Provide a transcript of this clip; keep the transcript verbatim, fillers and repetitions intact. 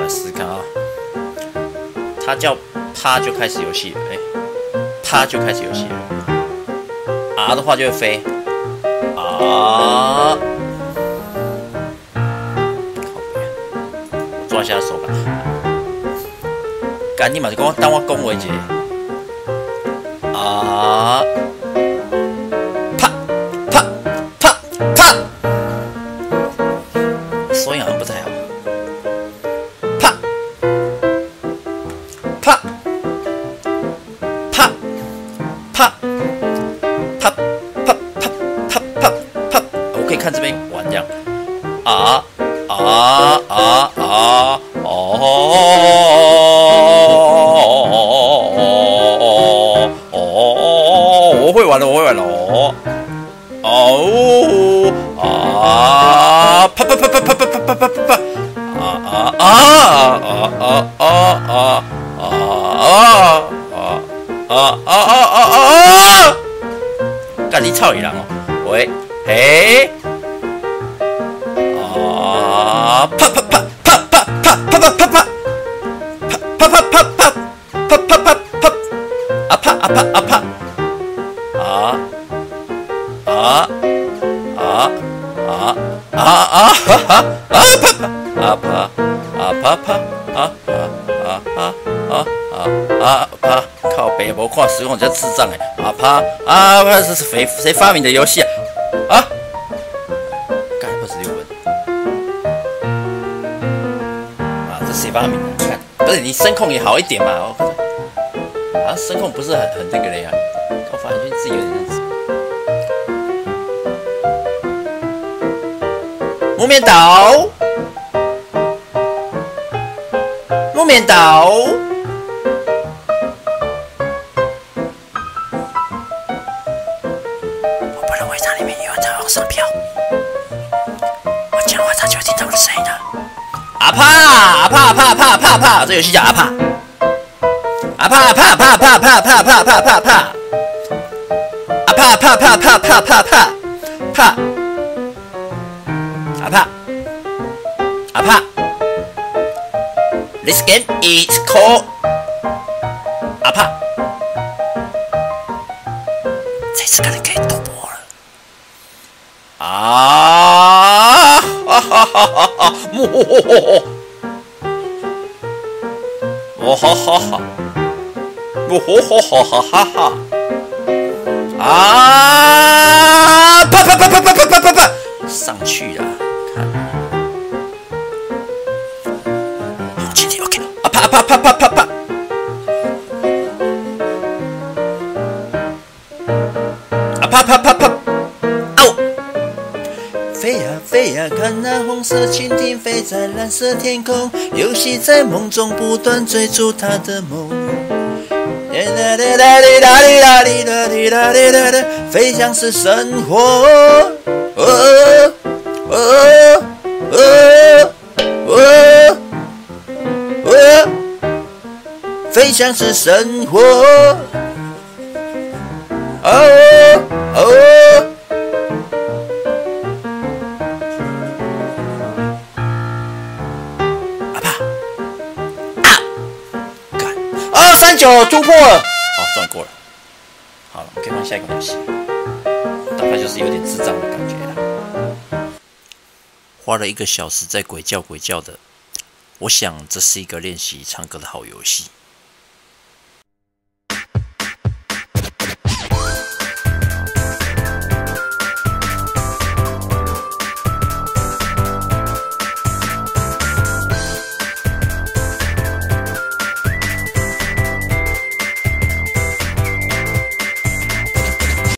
试试看啊。它叫啪就开始游戏了，哎、欸，啪就开始游戏了。啊的话就会飞。啊。我抓一下手感。干你嘛是讲等我讲话一下。啊。啪啪啪啪。收音好像不太好。啪啪啪啪啪啪啪啪啪啪，我可以看这边玩这样。啊啊啊啊哦哦哦！我会玩了，我会玩了哦哦啊！啪啪啪啪啪啪啪啪啪啪！啊啊啊啊啊啊啊啊啊啊啊啊！干你操你人哦！喂，嘿，啊！啪啪啪啪啪啪啪啪啪啪，啪啪啪啪啪啪啪啪啪，啊啪啊啪啊啪，啊啊啊啊啊啊哈哈啊啪啪啊啪啊啪啪啊啊啊啊啊啊啊啪！靠北，无看实况人家智障哎！啊啪啊！这是谁谁发明的游戏啊？啊！干二十六分啊！这谁发明的？看，不是你声控也好一点嘛？我看啊，声控不是很很那个嘞啊！我发现自己有点认识。木棉岛，木棉岛。我不认为它里面有人在往上飘。我讲话它就会听到我的声音的。阿帕阿帕阿帕阿帕阿帕阿帕，这游戏叫阿帕。阿帕阿帕阿帕阿帕阿帕阿帕阿帕阿帕阿帕阿帕。阿帕阿帕阿帕阿帕阿帕阿帕帕。阿帕阿帕 This game is called 阿帕。这次可能可以赌博了。啊！哈哈哈哈哈！木吼吼吼吼！哦哈哈哈！木吼吼吼哈哈哈！啊！啪啪啪啪啪啪啪啪啪！上去了，看。好，今天 OK。啊啪啪啪啪啪啪！啊啪啪啪啪！哦！飞呀飞呀，看那红色蜻蜓飞在蓝色天空，游戏在梦中不断追逐它的梦。飞翔是生活。哦哦哦哦哦！飞翔是生活。哦哦！阿爸啊！干！二三九突破了。好，算过了。好了，我们可以换下一个游戏。大概就是有点智障的感觉啦。花了一个小时在鬼叫鬼叫的，我想这是一个练习唱歌的好游戏。